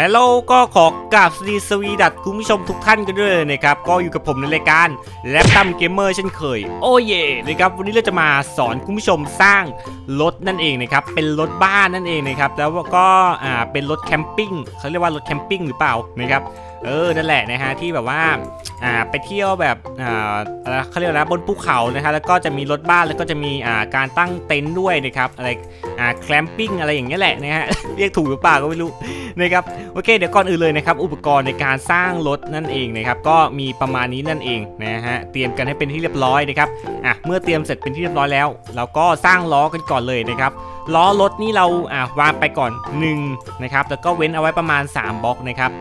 ลโหลก็ขอกราบสวีดัสคุณผู้ชมทุกท่านกันด้วยนะครับก็อยู่กับผมในรายการแล็ปตัมเกมเมอร์เช่นเคยโอ้เย่นะครับวันนี้เราจะมาสอนคุณผู้ชมสร้างรถนั่นเองนะครับเป็นรถบ้านนั่นเองนะครับแล้วก็เป็นรถแคมปิ้งเขาเรียกว่ารถแคมปิ้งหรือเปล่านะครับนั่นแหละนะฮะที่แบบว่าไปเที่ยวแบบเขาเรียกนะบนภูเขานะฮะแล้วก็จะมีรถบ้านแล้วก็จะมีการตั้งเต็นท์ด้วยนะครับอะไรแคมปิ้งอะไรอย่างเงี้ยแหละนะฮะเรียกถูกหรือเปล่าก็ไม่รู้นะครับโอเคเดี๋ยวก่อนอื่นเลยนะครับอุปกรณ์ในการสร้างรถนั่นเองนะครับก็มีประมาณนี้นั่นเองนะฮะเตรียมกันให้เป็นที่เรียบร้อยนะครับเมื่อเตรียมเสร็จเป็นที่เรียบร้อยแล้วเราก็สร้างล้อกันก่อนเลยนะครับล้อรถนี่เราวางไปก่อน1นะครับแล้วก็เว้นเอาไว้ประมาณ3บล็อกนะครับ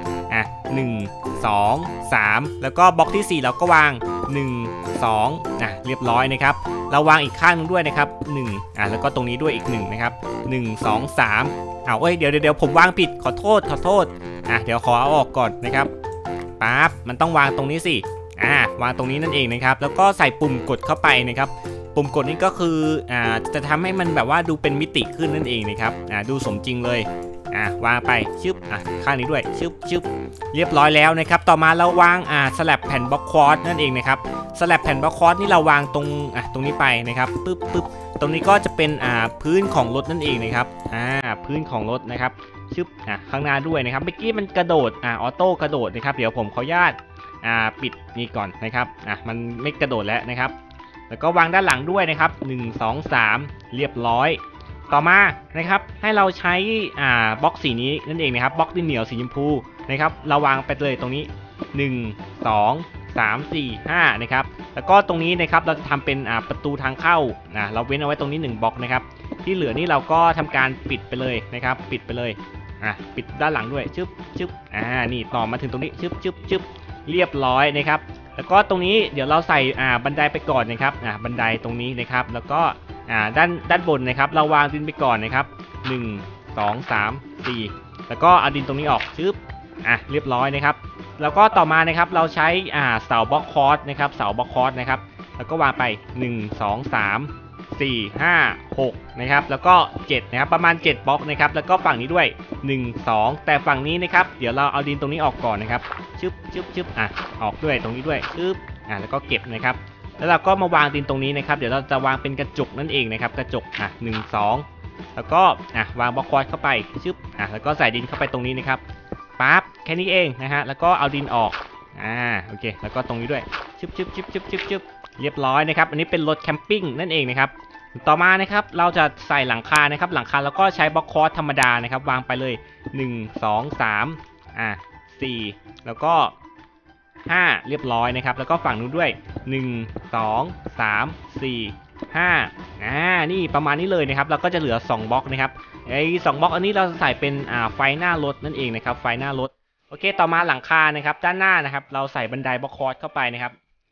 1 2 3แล้วก็บล็อกที่4เราก็วาง1 2เรียบร้อยนะครับเราวางอีกข้างนึงด้วยนะครับ1แล้วก็ตรงนี้ด้วยอีก1นะครับ1 2 3เดี๋ยวผมวางผิดขอโทษเดี๋ยวขอเอาออกก่อนนะครับปั๊บมันต้องวางตรงนี้สิวางตรงนี้นั่นเองนะครับแล้วก็ใส่ปุ่มกดเข้าไปนะครับปุ่มกดนี้ก็คือจะทำให้มันแบบว่าดูเป็นมิติขึ้นนั่นเองนะครับดูสมจริงเลยวางไปชึบข้างนี้ด้วยชึบเรียบร้อยแล้วนะครับต่อมาเราวางสลับแผ่นบล็อกควอตนั่นเองนะครับสลับแผ่นบล็อกควอตนี่เราวางตรงนี้ไปนะครับปึ๊บตรงนี้ก็จะเป็นพื้นของรถนั่นเองนะครับพื้นของรถนะครับชึบข้างหน้าด้วยนะครับเมื่อกี้มันกระโดดออโต้กระโดดนะครับเดี๋ยวผมขออนุญาตปิดนี่ก่อนนะครับมันไม่กระโดดแล้วนะครับแล้วก็วางด้านหลังด้วยนะครับ1 2 3เรียบร้อยต่อมานะครับให้เราใช้บล็อกสีนี้นั่นเองนะครับบล็อกดินเหนียวสีชมพูนะครับเราวางไปเลยตรงนี้1 2 3 4 5นะครับแล้วก็ตรงนี้นะครับเราจะทำเป็นประตูทางเข้าเราเว้นเอาไว้ตรงนี้1บล็อกนะครับที่เหลือนี่เราก็ทำการปิดไปเลยนะครับปิดไปเลยปิดด้านหลังด้วยชึบนี่ต่อมาถึงตรงนี้ชึบเรียบร้อยนะครับแล้วก็ตรงนี้เดี๋ยวเราใส่บันไดไปก่อนนะครับบันไดตรงนี้นะครับแล้วก็ด้านบนนะครับเราวางดินไปก่อนนะครับ1 2 3 4แล้วก็เอาดินตรงนี้ออกชึบเรียบร้อยนะครับแล้วก็ต่อมานะครับเราใช้เสาบล็อกคอร์สนะครับเสาบล็อกคอร์สนะครับแล้วก็วางไป1 2 3 4 5 6นะครับแล้วก็7นะครับประมาณ7บล็อกนะครับแล้วก็ฝั่งนี้ด้วย1 2แต่ฝั่งนี้นะครับเดี๋ยวเราเอาดินตรงนี้ออกก่อนนะครับชึบออกด้วยตรงนี้ด้วยชึบแล้วก็เก็บนะครับแล้วเราก็มาวางดินตรงนี้นะครับเดี๋ยวเราจะวางเป็นกระจกนั่นเองนะครับกระจก1 2แล้วก็วางบล็อกคอร์สเข้าไปชึบแล้วก็ใส่ดินเข้าไปตรงนี้นะครับปั๊บแค่นี้เองนะฮะแล้วก็เอาดินออกโอเคแล้วก็ตรงนี้ด้วยชึบเรียบร้อยนะครับอันนี้เป็นรถแคมปิ้งนั่นเองนะครับต่อมานะครับเราจะใส่หลังคานะครับหลังคาแล้วก็ใช้บล็อกคอร์สธรรมดานะครับวางไปเลย1 2 3 4แล้วก็5เรียบร้อยนะครับแล้วก็ฝั่งนู้นด้วย1 2 3 4 5นี่ประมาณนี้เลยนะครับเราก็จะเหลือ2บล็อกนะครับ2บล็อกอันนี้เราใส่เป็นไฟหน้ารถนั่นเองนะครับไฟหน้ารถโอเคต่อมาหลังคานะครับด้านหน้านะครับเราใส่บันไดบล็อกคอร์สเข้าไปนะครับ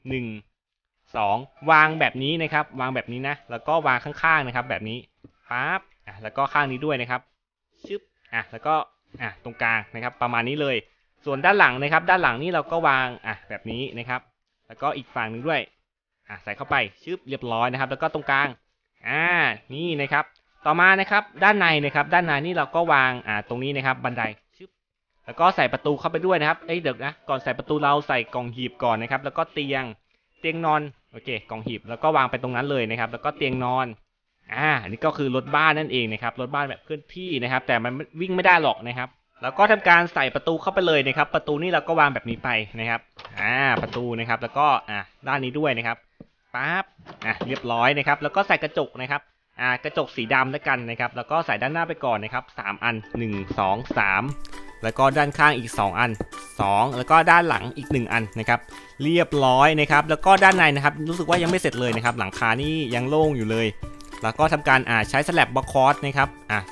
1 2วางแบบนี้นะครับวางแบบนี้นะแล้วก็วางข้างๆนะครับแบบนี้ปั๊บแล้วก็ข้างนี้ด้วยนะครับชึบแล้วก็ตรงกลางนะครับประมาณนี้เลยส่วนด้านหลังนะครับด้านหลังนี่เราก็วางแบบนี้นะครับแล้วก็อีกฝั่งนึงด้วยใส่เข้าไปชึบเรียบร้อยนะครับแล้วก็ตรงกลางนี่นะครับต่อมานะครับด้านในนะครับด้านในนี่เราก็วางตรงนี้นะครับบันไดชึบแล้วก็ใส่ประตูเข้าไปด้วยนะครับเดี๋ยวนะก่อนใส่ประตูเราใส่กล่องหีบก่อนนะครับแล้วก็เตียงนอนโอเคกล่องหีบแล้วก็วางไปตรงนั้นเลยนะครับแล้วก็เตียงนอนอันนี้ก็คือรถบ้านนั่นเองนะครับรถบ้านแบบเคลื่อนที่นะครับแต่มันวิ่งไม่ได้หรอกนะครับแล้วก็ทำการใส่ประตูเข้าไปเลยนะครับประตูนี่เราก็วางแบบนี้ไปนะครับประตูนะครับแล้วก็ด้านนี้ด้วยนะครับปั๊บเรียบร้อยนะครับแล้วก็ใส่กระจกนะครับกระจกสีดำแล้วกันนะครับแล้วก็ใส่ด้านหน้าไปก่อนนะครับ3อัน1 2 3แล้วก็ด้านข้างอีก2อัน2แล้วก็ด้านหลังอีก1อันนะครับเรียบร้อยนะครับแล้วก็ด้านในนะครับรู้สึกว่ายังไม่เสร็จเลยนะครับหลังคานี่ยังโล่งอยู่เลยแล้วก็ทำการใช้สแลบบล็อกคอร์สนะครับ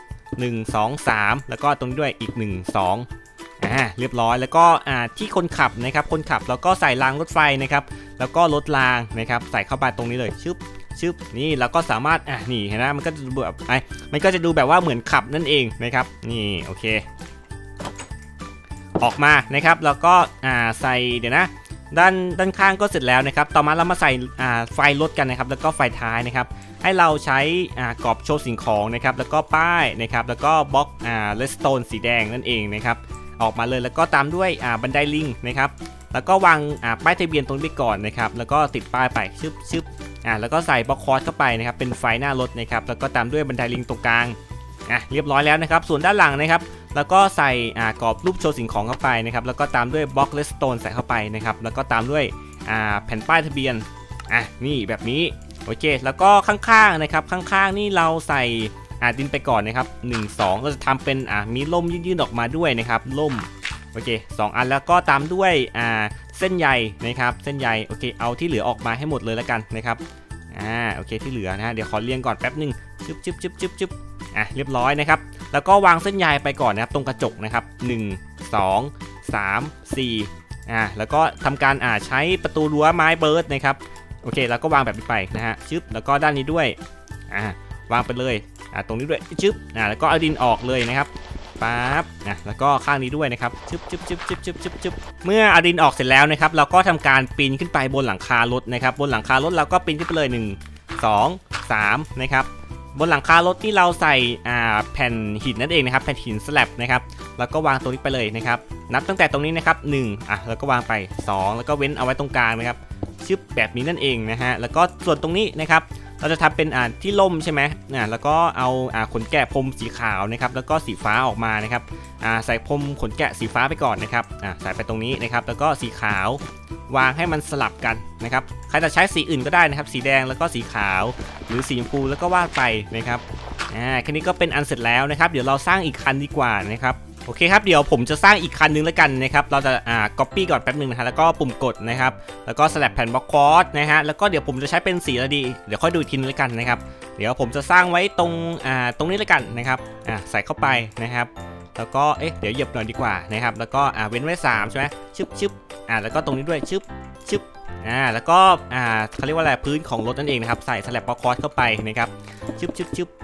1 2 3แล้วก็ตรงนี้ด้วยอีก1 2เรียบร้อยแล้วก็ที่คนขับนะครับคนขับแล้วก็ใส่รางรถไฟนะครับแล้วก็รถรางนะครับใส่เข้าไปตรงนี้เลยชึบนี่เราก็สามารถนี่เห็นไหมมันก็จะดูแบบมันก็จะดูแบบว่าเหมือนขับนั่นเองนะครับนี่โอเคออกมานะครับแล้วก็ใส่เดี๋ยวนะด้านข้างก็เสร็จแล้วนะครับต่อมาเรามาใส่ไฟรถกันนะครับแล้วก็ไฟท้ายนะครับให้เราใช้กรอบโชว์สิ่งของนะครับแล้วก็ป้ายนะครับแล้วก็บล็อกเลสโตนสีแดงนั่นเองนะครับออกมาเลยแล้วก็ตามด้วยบันไดลิงนะครับแล้วก็วางป้ายทะเบียนตรงนี้ไปก่อนนะครับแล้วก็ติดป้ายไปชึบแล้วก็ใส่บล็อกคอร์สเข้าไปนะครับเป็นไฟหน้ารถนะครับแล้วก็ตามด้วยบันไดลิงตรงกลางเรียบร้อยแล้วนะครับส่วนด้านหลังนะครับแล้วก็ใส่กรอบรูปโชว์สิ่งของเข้าไปนะครับแล้วก็ตามด้วยบล็อกเลสโตนใส่เข้าไปนะครับแล้วก็ตามด้วยแผ่นป้ายทะเบียนนี่แบบนี้โอเคแล้วก็ข้างๆนะครับข้างๆนี่เราใส่ดินไปก่อนนะครับ1 2เราจะทำเป็นมีล่มยื่นๆออกมาด้วยนะครับล่มโอเค2 อันแล้วก็ตามด้วยเส้นใยนะครับเส้นใยโอเคเอาที่เหลือออกมาให้หมดเลยแล้วกันนะครับโอเคที่เหลือนะเดี๋ยวขอเรียงก่อนแป๊บนึงจึ๊บเรียบร้อยนะครับแล้วก็วางเส้นใยไปก่อนนะครับตรงกระจกนะครับ1 2 3 4แล้วก็ทำการใช้ประตูรั้วไม้เบิร์ดนะครับโอเคแล้วก็วางแบบนี้ไปนะฮะชึบแล้วก็ด้านนี้ด้วยวางไปเลยตรงนี้ด้วยชึบแล้วก็เอาดินออกเลยนะครับปั๊บแล้วก็ข้างนี้ด้วยนะครับชึบเมื่อเอาดินออกเสร็จแล้วนะครับเราก็ทำการปีนขึ้นไปบนหลังคารถนะครับบนหลังคารถเราก็ปีนขึ้นไปเลย1 2 3นะครับบนหลังคารถที่เราใส่แผ่นหินนั่นเองนะครับแผ่นหินสแลบนะครับแล้วก็วางตรงนี้ไปเลยนะครับนับตั้งแต่ตรงนี้นะครับ1แล้วก็วางไป2แล้วก็เว้นเอาไว้ตรงกลางนะครับชึบแบบนี้นั่นเองนะฮะแล้วก็ส่วนตรงนี้นะครับเราจะทำเป็นที่ล่มใช่ไหมแล้วก็เอาขนแกะพรมสีขาวนะครับแล้วก็สีฟ้าออกมานะครับใส่พรมขนแกะสีฟ้าไปก่อนนะครับใส่ไปตรงนี้นะครับแล้วก็สีขาววางให้มันสลับกันนะครับใครจะใช้สีอื่นก็ได้นะครับสีแดงแล้วก็สีขาวหรือสีชมพูแล้วก็วาดไปนะครับแค่นี้ก็เป็นอันเสร็จแล้วนะครับเดี๋ยวเราสร้างอีกคันดีกว่านะครับโอเคครับเดี๋ยวผมจะสร้างอีกคันนึงแล้วกันนะครับเราจะcopy ก่อนแป๊บนึงนะฮะแล้วก็ปุ่มกดนะครับแล้วก็สลับแผ่นบล็อกคอร์สนะฮะแล้วก็เดี๋ยวผมจะใช้เป็นสีอะไรดีเดี๋ยวค่อยดูอีกทีนึงแล้วกันนะครับเดี๋ยวผมจะสร้างไว้ตรงนี้แล้วกันนะครับใส่เข้าไปนะครับแล้วก็เดี๋ยวเหยียบหน่อยดีกว่านะครับแล้วก็เว้นไว้3ใช่ไหมชึบแล้วก็ตรงนี้ด้วยชึบแล้วก็เขาเรียกว่าอะไรพื้นของรถนั่นเองนะครับใส่สลับบล็อกคอร์สเข้าไปนะครับชึบ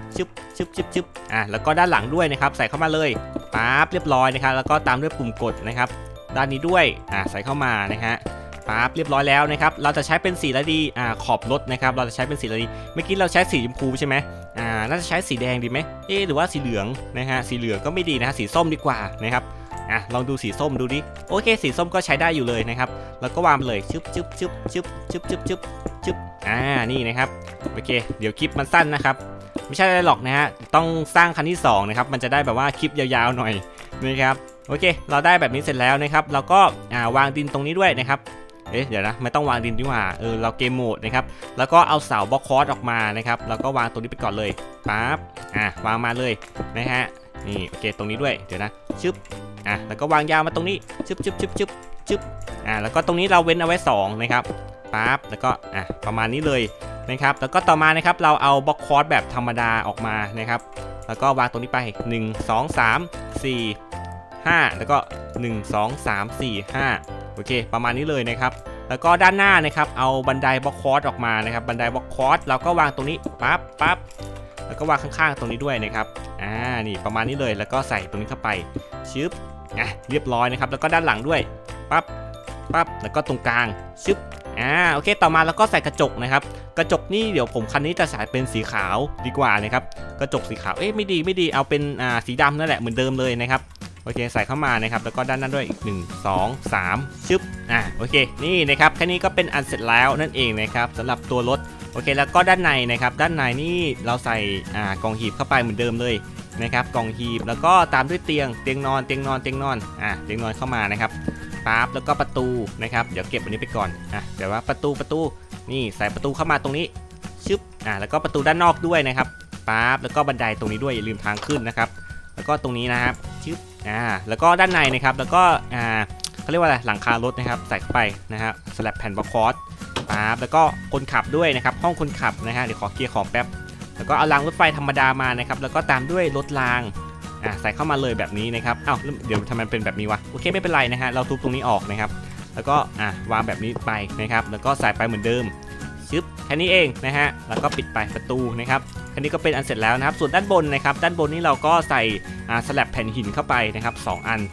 แล้วก็ด้านหลังด้วยนะครับใส่เข้ามาเลยปั๊บเรียบร้อยนะครับแล้วก็ตามด้วยปุ่มกดนะครับด้านนี้ด้วยใส่เข้ามานะฮะปั๊บเรียบร้อยแล้วนะครับเราจะใช้เป็นสีอะไรดีขอบรถนะครับเราจะใช้เป็นสีอะไรดีเมื่อกี้เราใช้สีชมพูใช่ไหมน่าจะใช้สีแดงดีไหมหรือว่าสีเหลืองนะฮะสีเหลืองก็ไม่ดีนะฮะสีส้มดีกว่านะครับลองดูสีส้มดูดิโอเคสีส้มก็ใช้ได้อยู่เลยนะครับแล้วก็วางไปเลยชึบนี่นะครับโอเคเดี๋ยวคลิปมันสั้นนะครับไม่ใช่อะไรหรอกนะฮะต้องสร้างคันที่2นะครับมันจะได้แบบว่าคลิปยาวๆหน่อยนะครับโอเคเราได้แบบนี้เสร็จแล้วนะครับเราก็วางดินตรงนี้ด้วยนะครับเดี๋ยวนะไม่ต้องวางดินดีกว่าเราเกมโหมดนะครับแล้วก็เอาเสาบล็อกคอร์สออกมานะครับแล้วก็วางตรงนี้ไปก่อนเลยปั๊บวางมาเลยนะฮะนี่โอเคตรงนี้ด้วยเดี๋ยวนะชึบแล้วก็วางยาวมาตรงนี้ชึบแล้วก็ตรงนี้เราเว้นเอาไว้2นะครับปั๊บแล้วก็ประมาณนี้เลยนะครับแล้วก็ต่อมานะครับเราเอาบล็อกคอร์สแบบธรรมดาออกมานะครับแล้วก็วางตรงนี้ไป1 2 3 4 5แล้วก็1 2 3 4 5โอเคประมาณนี้เลยนะครับแล้วก็ด้านหน้านะครับเอาบันไดบล็อกคอร์สออกมานะครับบันไดบล็อกคอร์สเราก็วางตรงนี้ปั๊บแล้วก็วางข้างๆตรงนี้ด้วยนะครับนี่ประมาณนี้เลยแล้วก็ใส่ตรงนี้เข้าไปชึบเรียบร้อยนะครับแล้วก็ด้านหลังด้วยปั๊บแล้วก็ตรงกลางชึบโอเคต่อมาแล้วก็ใส่กระจกนะครับกระจกนี่เดี๋ยวผมคันนี้จะใส่เป็นสีขาวดีกว่านะครับกระจกสีขาวไม่ดีเอาเป็นสีดำนั่นแหละเหมือนเดิมเลยนะครับโอเคใส่เข้ามานะครับแล้วก็ด้านนั้นด้วยอีก1 2 3ชึบโอเคนี่นะครับแค่นี้ก็เป็นอันเสร็จแล้วนั่นเองนะครับสำหรับตัวรถโอเคแล้วก็ด้านในนะครับด้านในนี่เราใส่กล่องหีบเข้าไปเหมือนเดิมเลยนะครับกล่องหีบแล้วก็ตามด้วยเตียงนอนเตียงนอนเข้ามานะครับปั๊บแล้วก็ประตูนะครับเดี๋ยวเก็บอันนี้ไปก่อนเดี๋ยวว่าประตูนี่ใส่ประตูเข้ามาตรงนี้ชึบแล้วก็ประตูด้านนอกด้วยนะครับปั๊บแล้วก็บันไดตรงนี้ด้วยอย่าลืมทางขึ้นนะครับแล้วก็ตรงนี้นะครับชึบแล้วก็ด้านในนะครับแล้วก็เขาเรียกว่าอะไรหลังคารถนะครับใส่เข้าไปนะครับสลับแผ่นบล็อกคอร์สปั๊บแล้วก็คนขับด้วยนะครับห้องคนขับนะฮะเดี๋ยวขอเคลียร์ของแป๊บแล้วก็เอารางรถไฟธรรมดามานะครับแล้วก็ตามด้วยรถรางใส่เข้ามาเลยแบบนี้นะครับเดี๋ยวทำไมเป็นแบบนี้วะโอเคไม่เป็นไรนะฮะเราทุบตรงนี้ออกนะครับแล้วก็วางแบบนี้ไปนะครับแล้วก็ใส่ไปเหมือนเดิมชึบแค่นี้เองนะฮะแล้วก็ปิดไปประตูนะครับแค่นี้ก็เป็นอันเสร็จแล้วนะครับส่วนด้านบนนะครับด้านบนนี้เราก็ใส่สลับแผ่นหินเข้าไปนะครับ2 อัน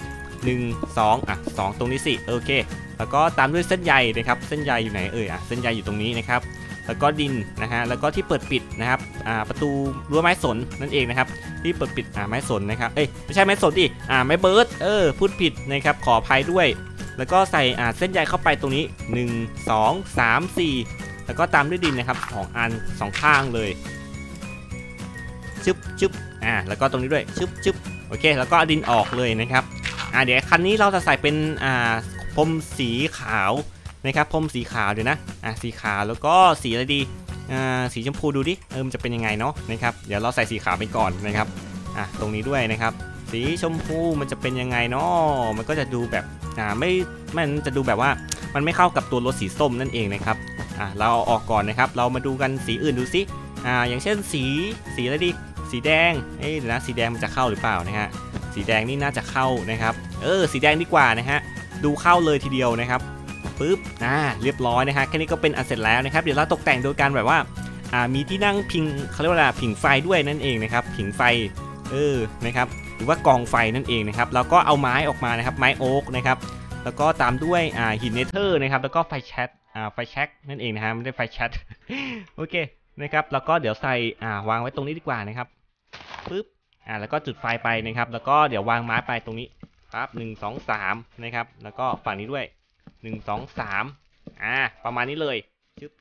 1 2 2ตรงนี้สิโอเคแล้วก็ตามด้วยเส้นใยนะครับเส้นใยอยู่ไหนเส้นใยอยู่ตรงนี้นะครับแล้วก็ดินนะฮะแล้วก็ที่เปิดปิดนะครับประตูรั้วไม้สนนั่นเองนะครับที่เปิดปิดไม้สนนะครับไม่ใช่ไม้สนดิไม้เบิร์ดพูดผิดนะครับขออภัยด้วยแล้วก็ใส่เส้นใยเข้าไปตรงนี้1 2 3 4แล้วก็ตามด้วยดินนะครับ2 อัน2 ข้างเลยชึบแล้วก็ตรงนี้ด้วยชึบโอเคแล้วก็ดินออกเลยนะครับเดี๋ยวคันนี้เราจะใส่เป็นพรมสีขาวนะครับพรมสีขาวเดี๋ยวนะสีขาวแล้วก็สีอะไรดีสีชมพูดูดิมันจะเป็นยังไงเนาะนะครับเดี๋ยวเราใส่สีขาวไปก่อนนะครับตรงนี้ด้วยนะครับสีชมพูมันจะเป็นยังไงเนาะมันก็จะดูแบบมันจะดูแบบว่ามันไม่เข้ากับตัวรถสีส้มนั่นเองนะครับเราเอาออกก่อนนะครับเรามาดูกันสีอื่นดูสิอย่างเช่นสีอะไรดีสีแดงเดี๋ยวนะสีแดงมันจะเข้าหรือเปล่านะฮะสีแดงนี่น่าจะเข้านะครับสีแดงดีกว่านะฮะดูเข้าเลยทีเดียวนะครับปึ๊บเรียบร้อยนะฮะแค่นี้ก็เป็นอันเสร็จแล้วนะครับเดี๋ยวเราตกแต่งโดยการแบบว่ามีที่นั่งพิงเขาเรียกว่าอะไรพิงไฟด้วยนั่นเองนะครับพิงไฟนะครับหรือว่ากองไฟนั่นเองนะครับแล้วก็เอาไม้ออกมานะครับไม้โอ๊กนะครับแล้วก็ตามด้วยหินเนเธอร์นะครับแล้วก็ไฟแช็กนั่นเองนะฮะไม่ได้ไฟแชท โอเคนะครับแล้วก็เดี๋ยวใส่วางไว้ตรงนี้ดีกว่านะครับปึ๊บแล้วก็จุดไฟไปนะครับแล้วก็เดี๋ยววางไม้ไปตรงนี้ครับ1 2 3นะครับแล้วก็ฝั่งนี้ด้วย1 2 3ประมาณนี้เลยชึบ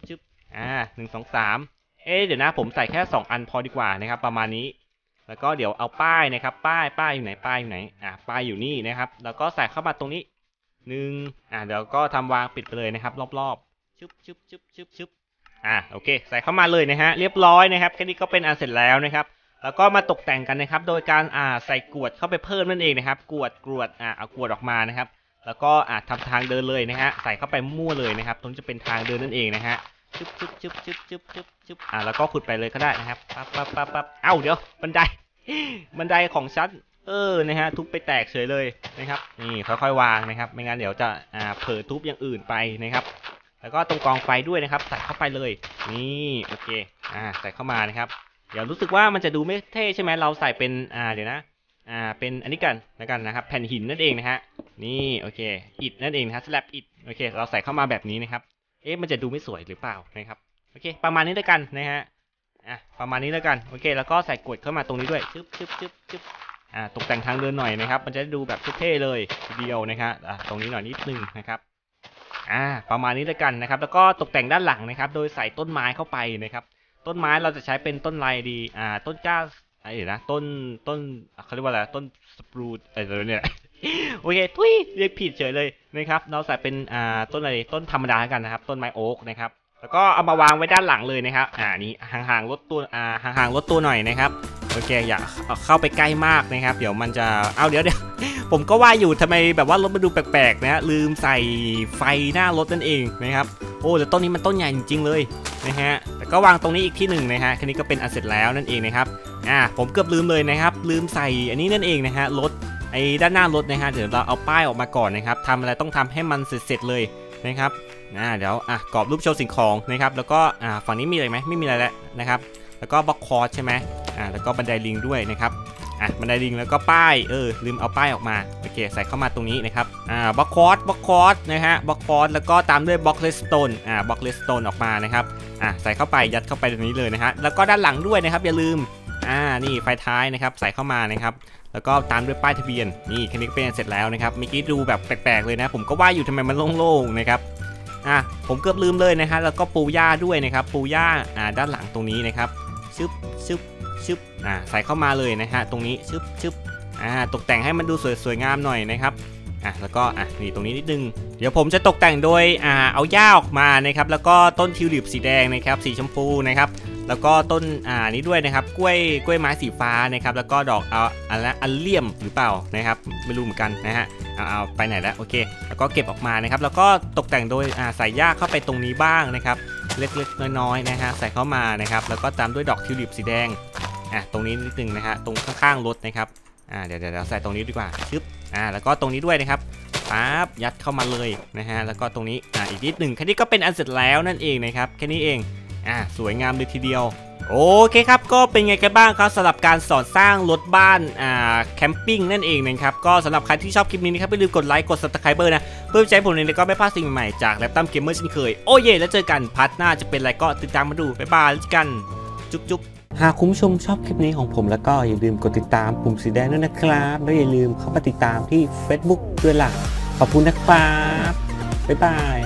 1 2 3เดี๋ยวนะผมใส่แค่2 อันพอดีกว่านะครับประมาณนี้แล้วก็เดี๋ยวเอาป้ายนะครับป้ายอยู่ไหนป้ายอยู่นี่นะครับแล้วก็ใส่เข้ามาตรงนี้เดี๋ยวก็ทำวางปิดไปเลยนะครับรอบๆชึบโอเคใส่เข้ามาเลยนะฮะเรียบร้อยนะครับแค่นี้ก็เป็นอันเสร็จแล้วนะครับแล้วก็มาตกแต่งกันนะครับโดยการใส่กรวดเข้าไปเพิ่มนั่นเองนะครับกรวดเอากรวดออกมานะครับแล้วก็ทำทางเดินเลยนะฮะใส่เข้าไปมั่วเลยนะครับตรงนี้จะเป็นทางเดินนั่นเองนะฮะชึบแล้วก็ขุดไปเลยก็ได้นะครับปั๊บเดี๋ยวบันไดของฉันนะฮะทุบไปแตกเฉยเลยนะครับนี่ค่อยๆวางนะครับไม่งั้นเดี๋ยวจะเผลอทุบอย่างอื่นไปนะครับแล้วก็ตรงกองไฟด้วยนะครับใส่เข้าไปเลยนี่โอเคใส่เข้ามานะครับเดี๋ยวรู้สึกว่ามันจะดูไม่เท่ใช่ไหมเราใส่เป็นเดี๋ยวนะเป็นอันนี้กันแล้วกันนะครับแผ่นหินนั่นเองนะฮะนี่โอเคอิฐนั่นเองนะสแลบอิฐโอเคเราใส่เข้ามาแบบนี้นะครับมันจะดูไม่สวยหรือเปล่านะครับโอเคประมาณนี้แล้วกันนะฮะประมาณนี้แล้วกันโอเคแล้วก็ใส่กรวดเข้ามาตรงนี้ด้วยชึบตกแต่งทางเดินหน่อยนะครับมันจะดูแบบเท่ๆเลยทีเดียวนะครับตรงนี้หน่อยนิดนึงนะครับประมาณนี้แล้วกันนะครับแล้วก็ตกแต่งด้านหลังนะครับโดยใส่ต้นไม้เข้าไปนะครับต้นไม้เราจะใช้เป็นต้นอะไรดีต้นกล้าเดี๋ยวนะต้นเขาเรียกว่าอะไรต้นสปรูตอะไรเนี่ยโอเคเรียกผิดเฉยเลยนะครับเราใส่เป็นต้นอะไรต้นธรรมดากันนะครับต้นไม้โอ๊กนะครับแล้วก็เอามาวางไว้ด้านหลังเลยนะครับนี่ห่างๆลดตัวหน่อยนะครับโอเคอย่าเข้าไปใกล้มากนะครับเดี๋ยวมันจะเดี๋ยวผมก็ว่าอยู่ทำไมแบบว่ารถมันดูแปลกๆนะลืมใส่ไฟหน้ารถนั่นเองนะครับแต่ต้นนี้มันต้นใหญ่จริงๆเลยนะฮะแต่ก็วางตรงนี้อีกที่หนึ่งนะฮะแค่นี้ก็เป็นอันเสร็จแล้วนั่นเองนะครับผมเกือบลืมเลยนะครับลืมใส่อันนี้นั่นเองนะฮะรถด้านหน้ารถนะฮะเดี๋ยวเราเอาป้ายออกมาก่อนนะครับทำอะไรต้องทำให้มันเสร็จเลยนะครับเดี๋ยวกรอบรูปโชว์สิ่งของนะครับแล้วก็ฝั่งนี้มีอะไรไหมไม่มีอะไรแล้วนะครับแล้วก็บล็อกคอร์ดใช่ไหมแล้วก็บันไดลิงด้วยนะครับบันไดลิงแล้วก็ป้ายลืมเอาป้ายออกมาโอเคใส่เข้ามาตรงนี้นะครับบล็อกคอร์ดนะฮะบล็อกคอร์ดแล้วก็ตามด้วยบล็อกเลสโตนบล็อกเลสโตนออกมานะครับใส่เข้าไปยัดเข้าไปตรงนี้เลยนะฮะแล้วก็ด้านหลังด้วยนะครับอย่าลืมนี่ไฟท้ายนะครับใส่เข้ามานะครับแล้วก็ตามด้วยป้ายทะเบียนนี่แค่นี้เป็นเสร็จแล้วนะครับเมื่อกี้ดูแบบแปลกๆเลยนะผมก็ว่าอยู่ทำไมมันโล่งๆนะครับผมเกือบลืมเลยนะฮะแล้วก็ปูหญ้าด้วยนะครับปูหญ้าด้านหลังตรงนี้นะครับชึบใส่เข้ามาเลยนะฮะตรงนี้ชึบตกแต่งให้มันดูสวยงามหน่อยนะครับแล้วก็นี่ตรงนี้นิดนึงเดี๋ยวผมจะตกแต่งโดยเอาหญ้าออกมานะครับแล้วก็ต้นทิวลิปสีแดงนะครับสีชมพูนะครับแล้วก็ต้นนี้ด้วยนะครับกล้วยไม้สีฟ้านะครับแล้วก็ดอกอัลเลียมหรือเปล่านะครับไม่รู้เหมือนกันนะฮะเอาไปไหนแล้วโอเคแล้วก็เก็บออกมานะครับแล้วก็ตกแต่งโดยใส่หญ้าเข้าไปตรงนี้บ้างนะครับเล็กๆน้อยๆนะฮะใส่เข้ามานะครับแล้วก็ตามด้วยดอกทิวลิปสีแดงตรงนี้นิดนึงนะฮะตรงข้างๆรถนะครับเดี๋ยวใส่ตรงนี้ดีกว่าชึบแล้วก็ตรงนี้ด้วยนะครับปั๊บยัดเข้ามาเลยนะฮะแล้วก็ตรงนี้อีกนิดหนึ่งแค่นี้ก็เป็นอันเสร็จแล้วนั่นเองนะครับแค่นี้เองสวยงามเลยทีเดียวโอเคครับก็เป็นไงกันบ้างครับสำหรับการสอนสร้างรถบ้านแคมปิ้งนั่นเองนะครับก็สำหรับใครที่ชอบคลิปนี้นะครับอย่าลืมกดไลค์กด Subscribe นะเพื่อใจผมเลยก็ไม่พลาดสิ่งใหม่จากแล็ปตัมเกมเมอร์เช่นเคยโอ้เย่แล้วเจอกันพาร์ทหน้าจะเป็นอะไรก็ติดตามมาดูบ๊ายบายแล้วกันจุ๊บหากคุณผู้ชมชอบคลิปนี้ของผมแล้วก็อย่าลืมกดติดตามปุ่มสีแดงด้วยนะครับแล้วอย่าลืมเข้ามาติดตามที่ Facebook ด้วยล่ะขอบคุณนะครับบ๊ายบาย